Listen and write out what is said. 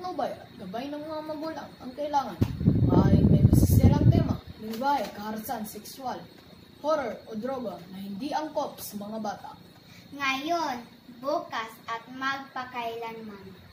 patnubay at gabay ng mga magulang ang kailangan ay may masisirang tema, lingwahe, kaharasan, sexual, horror o droga na hindi angkop sa mga bata. Ngayon, bukas at magpakailanman.